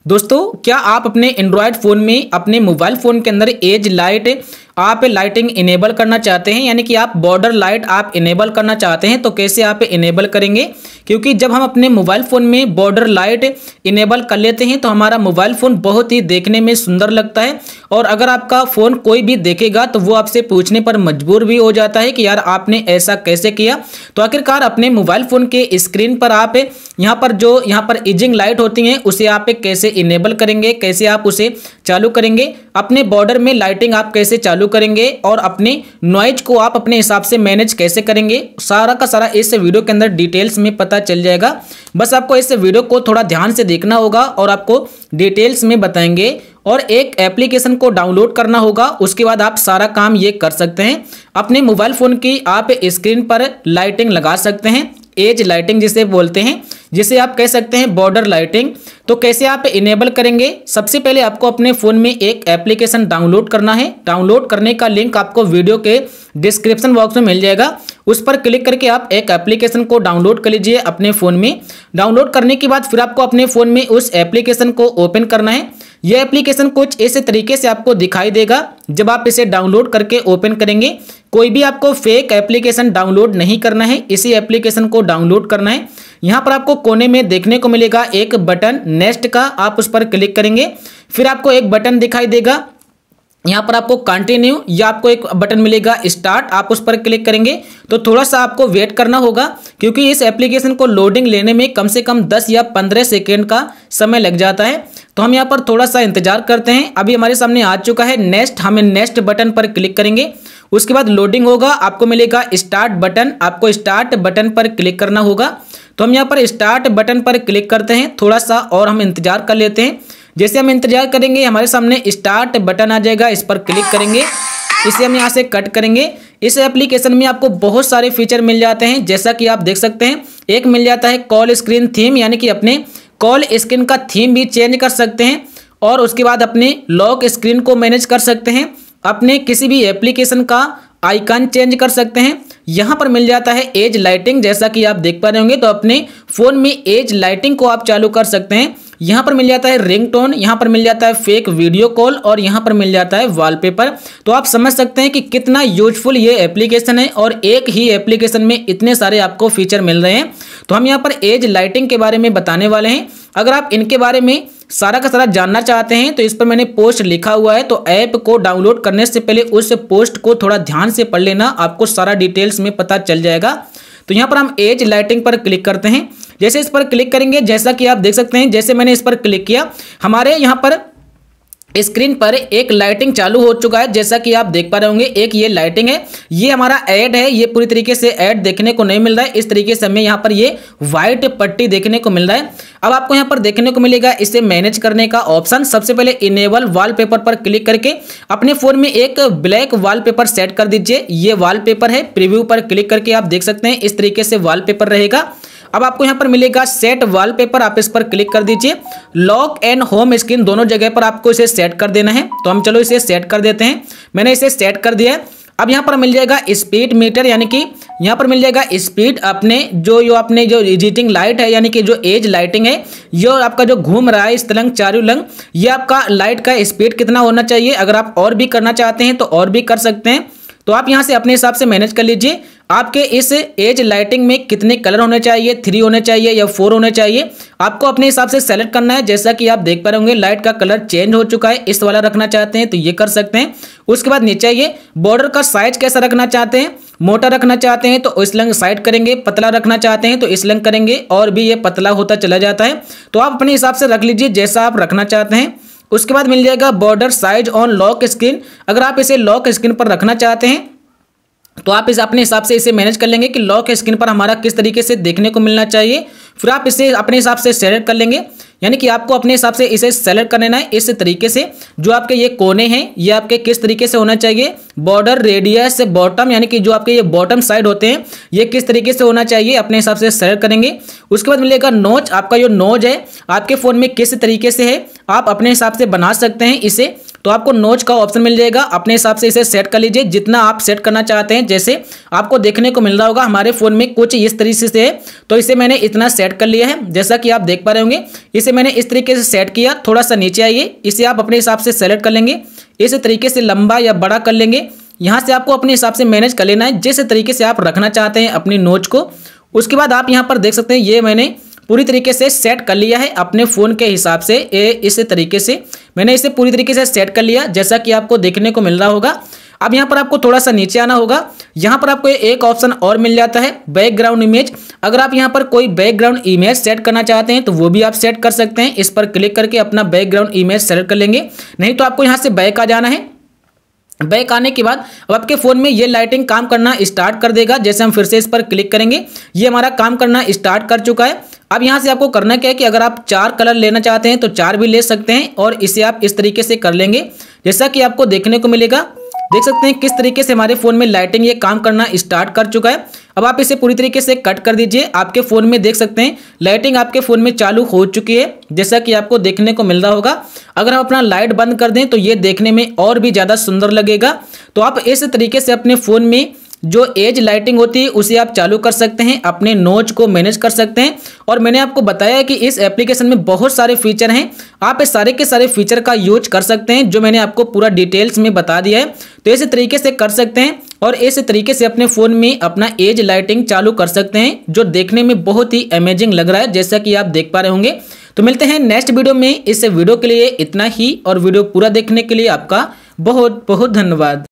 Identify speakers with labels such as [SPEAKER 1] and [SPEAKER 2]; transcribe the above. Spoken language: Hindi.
[SPEAKER 1] दोस्तों, क्या आप अपने एंड्रॉयड फ़ोन में अपने मोबाइल फ़ोन के अंदर एज लाइट आप लाइटिंग इनेबल करना चाहते हैं, यानी कि आप बॉर्डर लाइट आप इनेबल करना चाहते हैं तो कैसे आप इनेबल करेंगे? क्योंकि जब हम अपने मोबाइल फ़ोन में बॉर्डर लाइट इनेबल कर लेते हैं तो हमारा मोबाइल फ़ोन बहुत ही देखने में सुंदर लगता है और अगर आपका फ़ोन कोई भी देखेगा तो वो आपसे पूछने पर मजबूर भी हो जाता है कि यार आपने ऐसा कैसे किया। तो आखिरकार अपने मोबाइल फ़ोन के स्क्रीन पर आप यहाँ पर इजिंग लाइट होती हैं उसे आप कैसे इनेबल करेंगे, कैसे आप उसे चालू करेंगे, अपने बॉर्डर में लाइटिंग आप कैसे चालू करेंगे और अपने नॉइज को आप अपने हिसाब से मैनेज कैसे करेंगे, सारा का सारा इस वीडियो के अंदर डिटेल्स में पता चल जाएगा। बस आपको इस वीडियो को थोड़ा ध्यान से देखना होगा और आपको डिटेल्स में बताएंगे और एक एप्लीकेशन को डाउनलोड करना होगा। उसके बाद आप सारा काम ये कर सकते हैं। अपने मोबाइल फ़ोन की आप स्क्रीन पर लाइटिंग लगा सकते हैं, एज लाइटिंग जिसे बोलते हैं, जिसे आप कह सकते हैं बॉर्डर लाइटिंग। तो कैसे आप इनेबल करेंगे? सबसे पहले आपको अपने फ़ोन में एक एप्लीकेशन डाउनलोड करना है। डाउनलोड करने का लिंक आपको वीडियो के डिस्क्रिप्शन बॉक्स में मिल जाएगा। उस पर क्लिक करके आप एक एप्लीकेशन को डाउनलोड कर लीजिए अपने फ़ोन में। डाउनलोड करने के बाद फिर आपको अपने फ़ोन में उस एप्लीकेशन को ओपन करना है। यह एप्लीकेशन कुछ इस तरीके से आपको दिखाई देगा। जब आप इसे डाउनलोड करके ओपन करेंगे, कोई भी आपको फेक एप्लीकेशन डाउनलोड नहीं करना है, इसी एप्लीकेशन को डाउनलोड करना है। यहाँ पर आपको कोने में देखने को मिलेगा एक बटन नेक्स्ट का, आप उस पर क्लिक करेंगे। फिर आपको एक बटन दिखाई देगा, यहाँ पर आपको कंटिन्यू या आपको एक बटन मिलेगा स्टार्ट, आप उस पर क्लिक करेंगे। तो थोड़ा सा आपको वेट करना होगा क्योंकि इस एप्लीकेशन को लोडिंग लेने में कम से कम 10 या 15 सेकेंड का समय लग जाता है। तो हम यहाँ पर थोड़ा सा इंतजार करते हैं। अभी हमारे सामने आ चुका है नेक्स्ट, हमें नेक्स्ट बटन पर क्लिक करेंगे। उसके बाद लोडिंग होगा, आपको मिलेगा स्टार्ट बटन, आपको स्टार्ट बटन पर क्लिक करना होगा। तो हम यहाँ पर स्टार्ट बटन पर क्लिक करते हैं, थोड़ा सा और हम इंतजार कर लेते हैं। जैसे हम इंतजार करेंगे हमारे सामने स्टार्ट बटन आ जाएगा, इस पर क्लिक करेंगे, इसे हम यहाँ से कट करेंगे। इस एप्लीकेशन में आपको बहुत सारे फीचर मिल जाते हैं, जैसा कि आप देख सकते हैं। एक मिल जाता है कॉल स्क्रीन थीम, यानी कि अपने कॉल स्क्रीन का थीम भी चेंज कर सकते हैं और उसके बाद अपने लॉक स्क्रीन को मैनेज कर सकते हैं, अपने किसी भी एप्लीकेशन का आइकन चेंज कर सकते हैं। यहाँ पर मिल जाता है एज लाइटिंग, जैसा कि आप देख पा रहे होंगे। तो अपने फ़ोन में एज लाइटिंग को आप चालू कर सकते हैं। यहाँ पर मिल जाता है रिंगटोन, यहाँ पर मिल जाता है फेक वीडियो कॉल और यहाँ पर मिल जाता है वॉलपेपर। तो आप समझ सकते हैं कि कितना यूजफुल ये एप्लीकेशन है और एक ही एप्लीकेशन में इतने सारे आपको फीचर मिल रहे हैं। तो हम यहाँ पर एज लाइटिंग के बारे में बताने वाले हैं। अगर आप इनके बारे में सारा का सारा जानना चाहते हैं तो इस पर मैंने पोस्ट लिखा हुआ है, तो ऐप को डाउनलोड करने से पहले उस पोस्ट को थोड़ा ध्यान से पढ़ लेना, आपको सारा डिटेल्स में पता चल जाएगा। तो यहाँ पर हम एज लाइटिंग पर क्लिक करते हैं। जैसे इस पर क्लिक करेंगे, जैसा कि आप देख सकते हैं, जैसे मैंने इस पर क्लिक किया हमारे यहाँ पर स्क्रीन पर एक लाइटिंग चालू हो चुका है, जैसा कि आप देख पा रहे होंगे। एक ये लाइटिंग है, ये हमारा ऐड है, ये पूरी तरीके से ऐड देखने को नहीं मिल रहा है। इस तरीके से हमें यहाँ पर ये व्हाइट पट्टी देखने को मिल रहा है। अब आपको यहाँ पर देखने को मिलेगा इसे मैनेज करने का ऑप्शन। सबसे पहले इनेबल वॉलपेपर पर क्लिक करके अपने फ़ोन में एक ब्लैक वॉलपेपर सेट कर दीजिए। ये वॉलपेपर है, प्रीव्यू पर क्लिक करके आप देख सकते हैं इस तरीके से वॉलपेपर रहेगा। अब आपको यहाँ पर मिलेगा सेट वॉलपेपर, आप इस पर क्लिक कर दीजिए। लॉक एंड होम स्क्रीन दोनों जगह पर आपको इसे सेट कर देना है। तो हम चलो इसे सेट कर देते हैं। मैंने इसे सेट कर दिया है। अब यहाँ पर मिल जाएगा स्पीड मीटर, यानी कि यहाँ पर मिल जाएगा स्पीड अपने जो एडिटिंग लाइट है, यानी कि जो एज लाइटिंग है, ये आपका जो घूम रहा है इस तलंग चारू लंग, ये आपका लाइट का स्पीड कितना होना चाहिए। अगर आप और भी करना चाहते हैं तो और भी कर सकते हैं। तो आप यहाँ से अपने हिसाब से मैनेज कर लीजिए। आपके इस एज लाइटिंग में कितने कलर होने चाहिए, 3 होने चाहिए या 4 होने चाहिए, आपको अपने हिसाब से सेलेक्ट करना है। जैसा कि आप देख पा रहे होंगे लाइट का कलर चेंज हो चुका है। इस वाला रखना चाहते हैं तो ये कर सकते हैं। उसके बाद नीचे ये बॉर्डर का साइज कैसा रखना चाहते हैं, मोटा रखना चाहते हैं तो इस लंग साइड करेंगे, पतला रखना चाहते हैं तो इस लंग करेंगे और भी ये पतला होता चला जाता है। तो आप अपने हिसाब से रख लीजिए जैसा आप रखना चाहते हैं। उसके बाद मिल जाएगा border size on lock screen. अगर आप इसे लॉक स्क्रीन पर रखना चाहते हैं तो आप इसे अपने हिसाब से इसे मैनेज कर लेंगे कि लॉक स्क्रीन पर हमारा किस तरीके से देखने को मिलना चाहिए। फिर आप इसे अपने हिसाब से सेलेक्ट कर लेंगे, यानी कि आपको अपने हिसाब से इसे सेलेक्ट कर लेना है इस तरीके से। जो आपके ये कोने हैं ये आपके किस तरीके से होना चाहिए, बॉर्डर रेडियस बॉटम, यानी कि जो आपके ये बॉटम साइड होते हैं ये किस तरीके से होना चाहिए, अपने हिसाब से सेलेक्ट करेंगे। उसके बाद मिलेगा नोच, आपका जो नोज है आपके फ़ोन में किस तरीके से है आप अपने हिसाब से बना सकते हैं इसे। तो आपको नोच का ऑप्शन मिल जाएगा, अपने हिसाब से इसे सेट कर लीजिए जितना आप सेट करना चाहते हैं। जैसे आपको देखने को मिल रहा होगा हमारे फ़ोन में कुछ इस तरीके से है, तो इसे मैंने इतना सेट कर लिया है। जैसा कि आप देख पा रहे होंगे, इसे मैंने इस तरीके से सेट किया। थोड़ा सा नीचे आइए, इसे आप अपने हिसाब से सेलेक्ट कर लेंगे, इस तरीके से लंबा या बड़ा कर लेंगे। यहाँ से आपको अपने हिसाब से मैनेज कर लेना है जिस तरीके से आप रखना चाहते हैं अपनी नोच को। उसके बाद आप यहाँ पर देख सकते हैं ये मैंने पूरी तरीके से सेट कर लिया है अपने फ़ोन के हिसाब से। इस तरीके से मैंने इसे पूरी तरीके से सेट कर लिया जैसा कि आपको देखने को मिल रहा होगा। अब यहाँ पर आपको थोड़ा सा नीचे आना होगा, यहाँ पर आपको एक ऑप्शन और मिल जाता है बैकग्राउंड इमेज। अगर आप यहाँ पर कोई बैकग्राउंड इमेज सेट करना चाहते हैं तो वो भी आप सेट कर सकते हैं। इस पर क्लिक करके अपना बैकग्राउंड इमेज सेलेक्ट कर लेंगे, नहीं तो आपको यहाँ से बैक आ जाना है। बैक आने के बाद अब आपके फ़ोन में ये लाइटिंग काम करना स्टार्ट कर देगा। जैसे हम फिर से इस पर क्लिक करेंगे, ये हमारा काम करना स्टार्ट कर चुका है। अब यहाँ से आपको करना क्या है कि अगर आप 4 कलर लेना चाहते हैं तो 4 भी ले सकते हैं और इसे आप इस तरीके से कर लेंगे जैसा कि आपको देखने को मिलेगा। देख सकते हैं किस तरीके से हमारे फ़ोन में लाइटिंग ये काम करना स्टार्ट कर चुका है। अब आप इसे पूरी तरीके से कट कर दीजिए। आपके फ़ोन में देख सकते हैं लाइटिंग आपके फ़ोन में चालू हो चुकी है जैसा कि आपको देखने को मिल रहा होगा। अगर हम अपना लाइट बंद कर दें तो ये देखने में और भी ज़्यादा सुंदर लगेगा। तो आप इस तरीके से अपने फ़ोन में जो एज लाइटिंग होती है उसे आप चालू कर सकते हैं, अपने नोच को मैनेज कर सकते हैं। और मैंने आपको बताया कि इस एप्लीकेशन में बहुत सारे फीचर हैं, आप इस सारे के सारे फीचर का यूज कर सकते हैं जो मैंने आपको पूरा डिटेल्स में बता दिया है। तो इस तरीके से कर सकते हैं और इस तरीके से अपने फ़ोन में अपना एज लाइटिंग चालू कर सकते हैं जो देखने में बहुत ही अमेजिंग लग रहा है जैसा कि आप देख पा रहे होंगे। तो मिलते हैं नेक्स्ट वीडियो में। इस वीडियो के लिए इतना ही और वीडियो पूरा देखने के लिए आपका बहुत बहुत धन्यवाद।